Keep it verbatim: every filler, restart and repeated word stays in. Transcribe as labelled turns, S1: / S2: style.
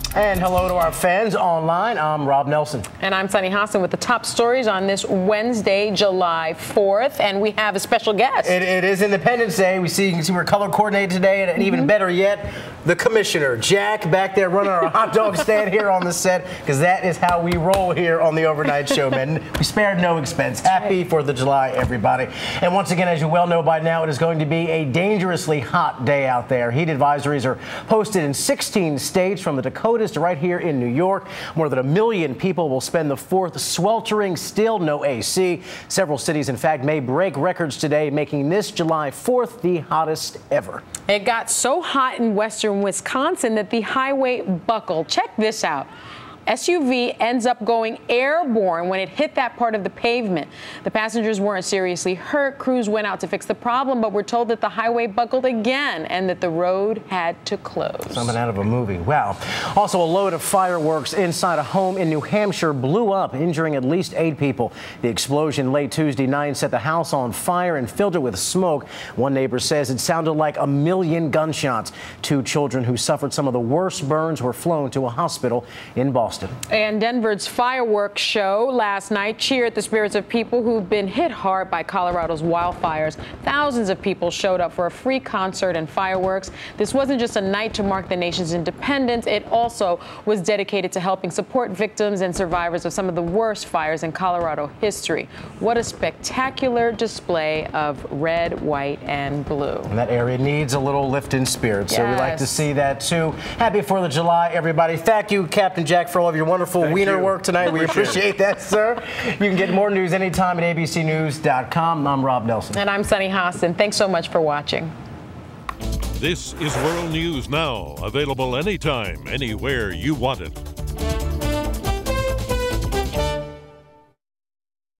S1: And hello to our fans online. I'm Rob Nelson.
S2: And I'm Sunny Hassan with the top stories on this Wednesday, July fourth. And we have a special guest.
S1: It, it is Independence Day. We see, you can see we're color coordinated today. And, and even mm-hmm. better yet, the commissioner, Jack, back there running our hot dog stand here on the set. Because that is how we roll here on the Overnight Show, man. We spared no expense. Happy fourth of July, everybody. And once again, as you well know by now, it is going to be a dangerously hot day out there. Heat advisories are posted in sixteen states from the Dakotas to right here in New York. More than a million people will spend the fourth sweltering, still no A C. Several cities, in fact, may break records today, making this July fourth the hottest ever.
S2: It got so hot in western Wisconsin that the highway buckled. Check this out. S U V ends up going airborne when it hit that part of the pavement. The passengers weren't seriously hurt. Crews went out to fix the problem, but we're told that the highway buckled again and that the road had to close.
S1: Something out of a movie. Wow. Also, a load of fireworks inside a home in New Hampshire blew up, injuring at least eight people. The explosion late Tuesday night set the house on fire and filled it with smoke. One neighbor says it sounded like a million gunshots. Two children who suffered some of the worst burns were flown to a hospital in Boston.
S2: And Denver's fireworks show last night cheered the spirits of people who've been hit hard by Colorado's wildfires. Thousands of people showed up for a free concert and fireworks. This wasn't just a night to mark the nation's independence. It also was dedicated to helping support victims and survivors of some of the worst fires in Colorado history. What a spectacular display of red, white, and blue.
S1: And that area needs a little lift in spirit, so
S2: yes.
S1: we like to see that too. Happy fourth of July, everybody. Thank you, Captain Jack, for all of your wonderful Thank wiener you. work tonight. We appreciate that, sir. You can get more news anytime at A B C news dot com. I'm Rob Nelson.
S2: And I'm Sunny Hassan. Thanks so much for watching.
S3: This is World News Now, available anytime, anywhere you want it.